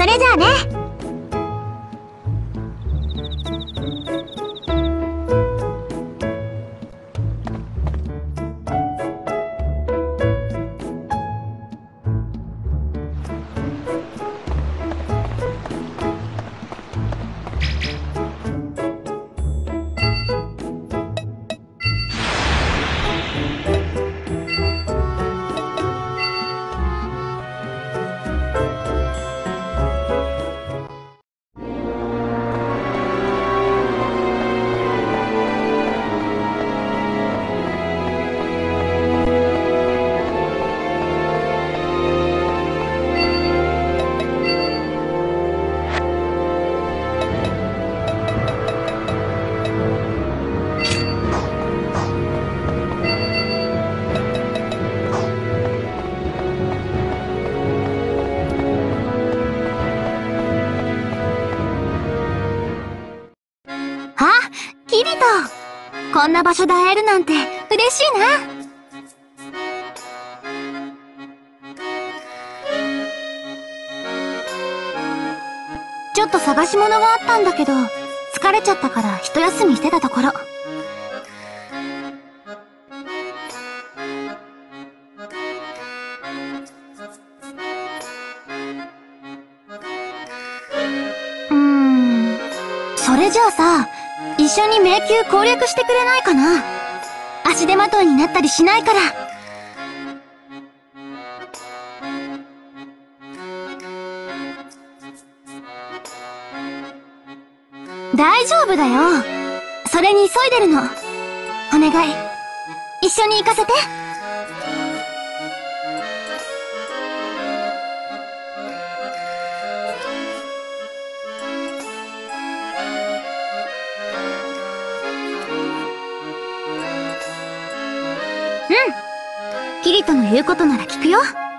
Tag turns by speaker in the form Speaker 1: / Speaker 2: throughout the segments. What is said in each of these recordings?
Speaker 1: れじゃあね。キリト、こんな場所で会えるなんて嬉しいな。ちょっと探し物があったんだけど、疲れちゃったから一休みしてたところ。それじゃあさ、一緒に迷宮攻略してくれないかな。足手まといになったりしないから。大丈夫だよ。それに急いでるの。お願い、一緒に行かせて。キリトの言うことなら聞くよ。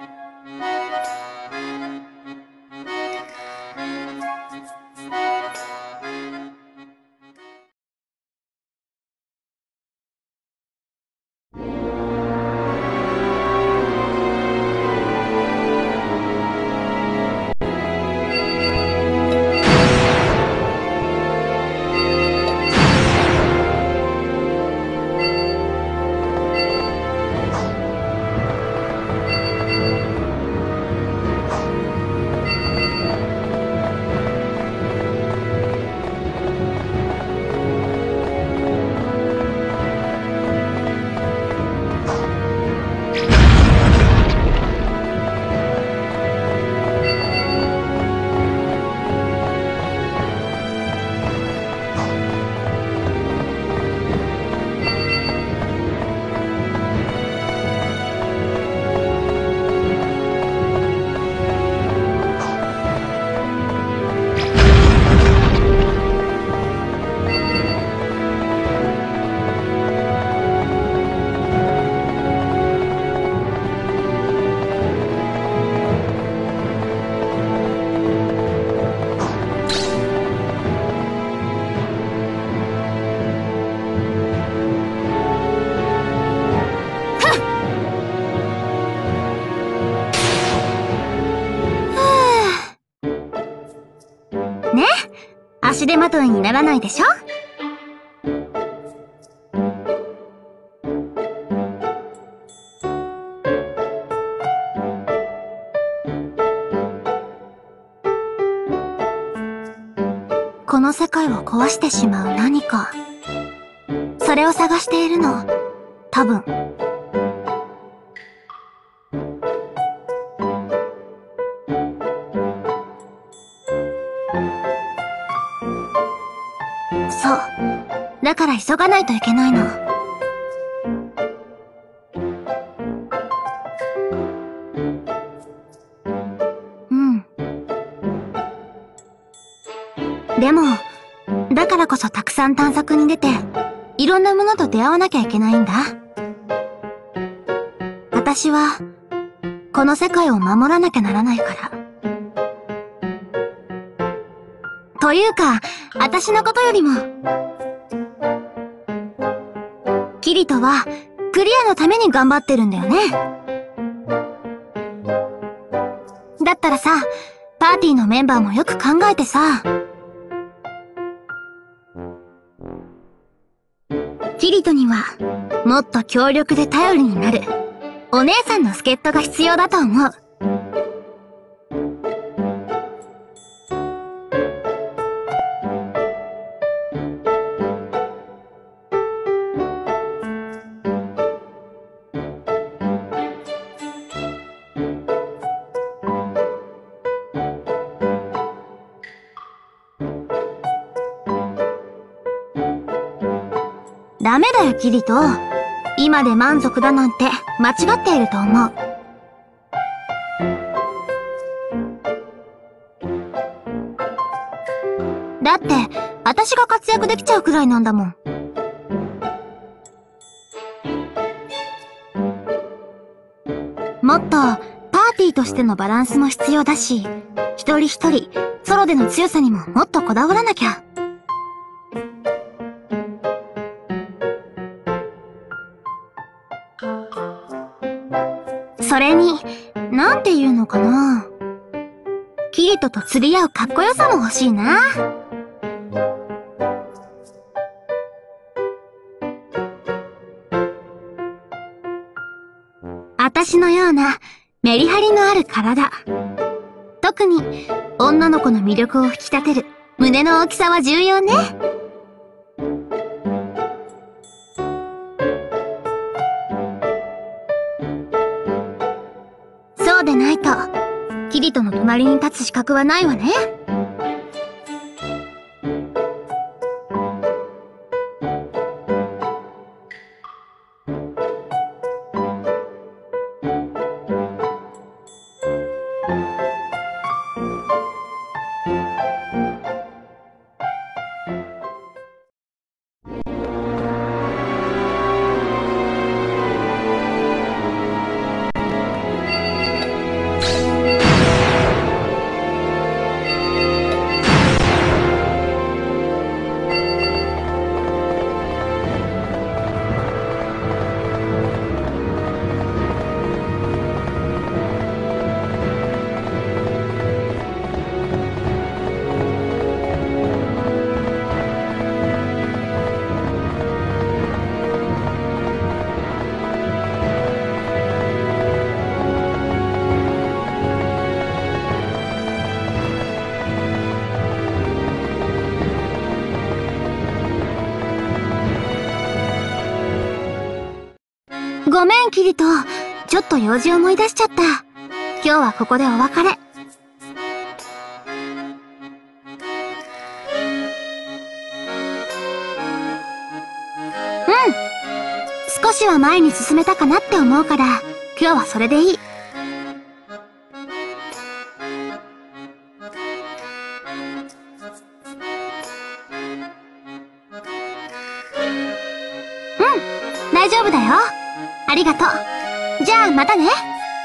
Speaker 1: 足手まといにならないでしょ。この世界を壊してしまう何か、それを探しているの、多分。そう。だから急がないといけないの。でも、だからこそたくさん探索に出て、いろんなものと出会わなきゃいけないんだ。私は、この世界を守らなきゃならないから。というか、私のことよりも、キリトは、クリアのために頑張ってるんだよね。だったらさ、パパーティーのメンバーもよく考えてさ。キリトには、もっと強力で頼りになる、お姉さんの助っ人が必要だと思う。ダメだよ、キリト。今で満足だなんて間違っていると思う。だって、私が活躍できちゃうくらいなんだもん。もっと、パーティーとしてのバランスも必要だし、一人一人、ソロでの強さにももっとこだわらなきゃ。それに、なんていうのかな。キリトと釣り合うかっこよさも欲しいな。私のようなメリハリのある体。特に女の子の魅力を引き立てる胸の大きさは重要ね。そうでないと、キリトの隣に立つ資格はないわね。ごめん、キリト。ちょっと用事思い出しちゃった。今日はここでお別れ。少しは前に進めたかなって思うから、今日はそれでいい。大丈夫だよ。ありがとう。じゃあまたね。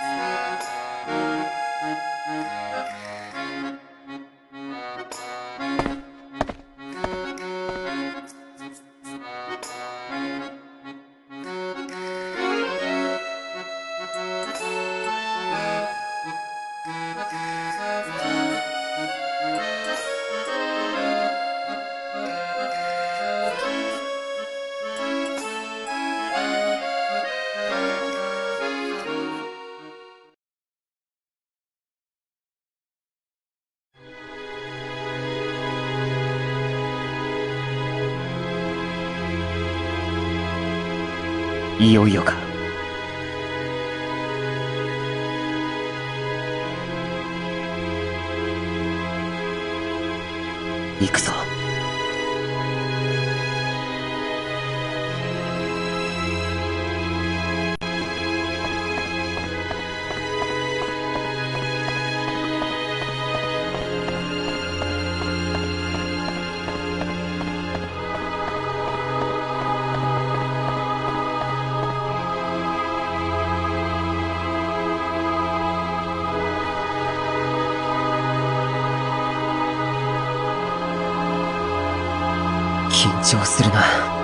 Speaker 2: いよいよか。行くぞ。緊張するな。